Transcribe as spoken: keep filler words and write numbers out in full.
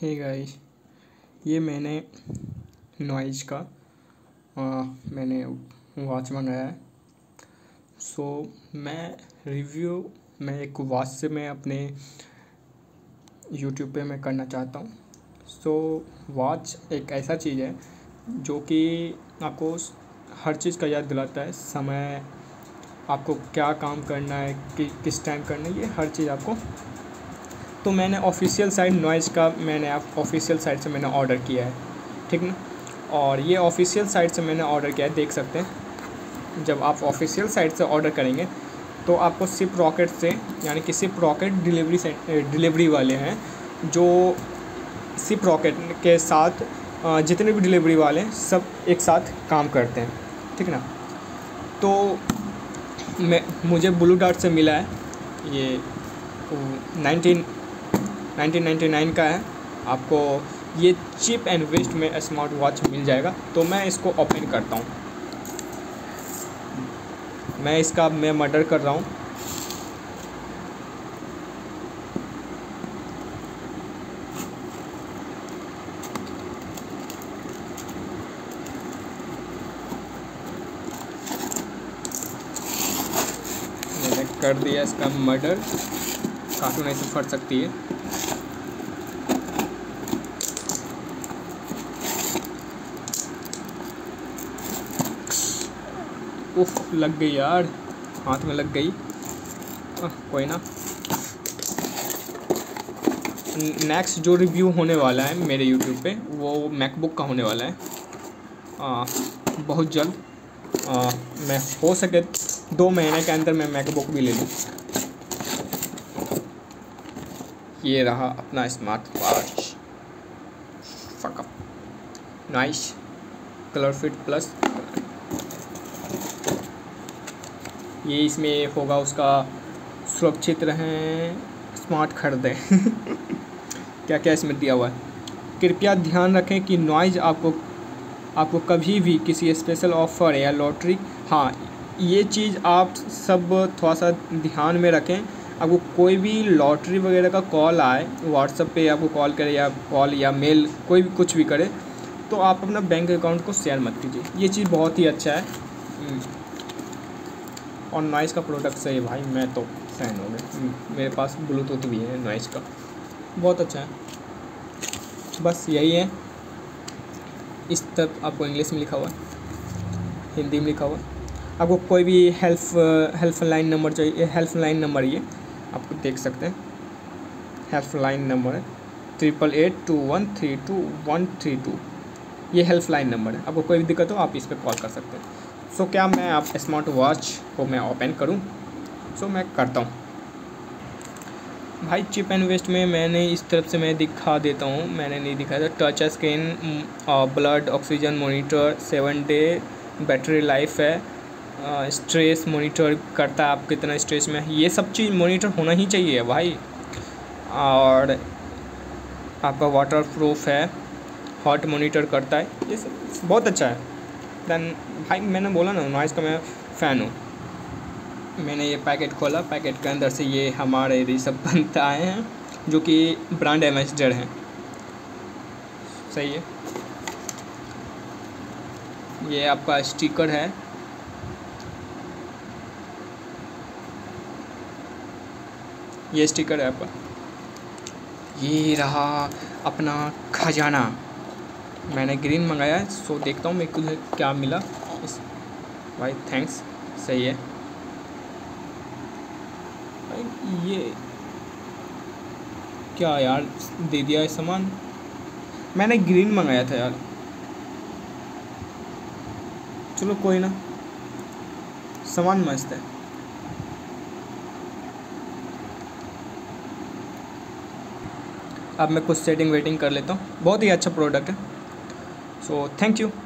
Hey guys, ये मैंने noise का आ, मैंने वॉच मंगाया है। सो मैं रिव्यू मैं एक वॉच से मैं अपने यूट्यूब पे मैं करना चाहता हूँ। सो वॉच एक ऐसा चीज़ है जो कि आपको हर चीज़ का याद दिलाता है, समय, आपको क्या काम करना है, कि किस टाइम करना है, ये हर चीज़ आपको। तो मैंने ऑफिशियल साइट नॉइज का मैंने आप ऑफिशियल साइट से मैंने ऑर्डर किया है, ठीक ना। और ये ऑफिशियल साइट से मैंने ऑर्डर किया है, देख सकते हैं। जब आप ऑफिशियल साइट से ऑर्डर करेंगे तो आपको सिप रॉकेट से, यानी कि सिप रॉकेट डिलीवरी से डिलीवरी वाले हैं जो सिप रॉकेट के साथ जितने भी डिलीवरी वाले हैं सब एक साथ काम करते हैं, ठीक ना। तो मैं मुझे ब्लू डार्ट से मिला है, ये नाइनटीन नाइनटीन नाइन्टी नाइन का है। आपको ये चीप एंड वेस्ट में स्मार्ट वॉच मिल जाएगा। तो मैं इसको ओपन करता हूँ, मैं इसका मैं मर्डर कर रहा हूँ। मैंने कर दिया इसका मर्डर, कार्टून ऐसे फट सकती है। उफ, लग गई यार, हाथ में लग गई। आ, कोई ना। नेक्स्ट जो रिव्यू होने वाला है मेरे यूट्यूब पे वो मैकबुक का होने वाला है आ, बहुत जल्द। आ, मैं हो सके दो महीने के अंदर मैं मैकबुक भी ले लूँ। ये रहा अपना स्मार्ट वॉच, फक नाइस कलर फिट प्लस। ये इसमें होगा उसका सुरक्षित रहें, स्मार्ट खरीदें। क्या क्या इसमें दिया हुआ है। कृपया ध्यान रखें कि नॉइज आपको आपको कभी भी किसी स्पेशल ऑफ़र या लॉटरी, हाँ ये चीज़ आप सब थोड़ा सा ध्यान में रखें। आपको कोई भी लॉटरी वगैरह का कॉल आए, व्हाट्सएप पे आपको कॉल करे या कॉल या मेल कोई भी कुछ भी करे, तो आप अपना बैंक अकाउंट को शेयर मत कीजिए। ये चीज़ बहुत ही अच्छा है। और नॉइस का प्रोडक्ट सही है भाई, मैं तो फ़ैन हो गया। मेरे पास ब्लूटूथ भी है नॉइस का, बहुत अच्छा है। बस यही है। इस तरफ आपको इंग्लिश में लिखा हुआ है, हिंदी में लिखा हुआ है। आपको कोई भी हेल्प हेल्पलाइन नंबर चाहिए, हेल्पलाइन नंबर ये आपको देख सकते हैं। हेल्पलाइन नंबर है triple eight two one three two one three two. ये हेल्पलाइन नंबर है। आपको कोई भी दिक्कत हो आप इस पर कॉल कर सकते हैं। सो so, क्या मैं आप स्मार्ट वॉच को मैं ओपन करूं? सो so, मैं करता हूं भाई। चिप एंड वेस्ट में मैंने इस तरफ से मैं दिखा देता हूं, मैंने नहीं दिखाया था। Touch screen, blood oxygen monitor, seven day battery life है, स्ट्रेस मॉनिटर करता है आप कितना स्ट्रेस में है। ये सब चीज़ मॉनिटर होना ही चाहिए भाई। और आपका वाटर प्रूफ है, हॉट मॉनिटर करता है, ये सब बहुत अच्छा है। दैन भाई मैंने बोला ना नॉइस का मैं फ़ैन हूँ। मैंने ये पैकेट खोला, पैकेट के अंदर से ये हमारे ऋषभ पंत आए हैं जो कि ब्रांड एम्बेसडर हैं। सही है। ये आपका स्टिकर है, ये स्टिकर है आपका। ये रहा अपना खजाना। मैंने ग्रीन मंगाया है, सो देखता हूँ मेरे को क्या मिला इस भाई। थैंक्स, सही है भाई। ये क्या यार दे दिया है सामान। मैंने ग्रीन मंगाया था यार, चलो कोई ना, सामान मस्त है। अब मैं कुछ सेटिंग वेटिंग कर लेता हूँ। बहुत ही अच्छा प्रोडक्ट है। So thank you.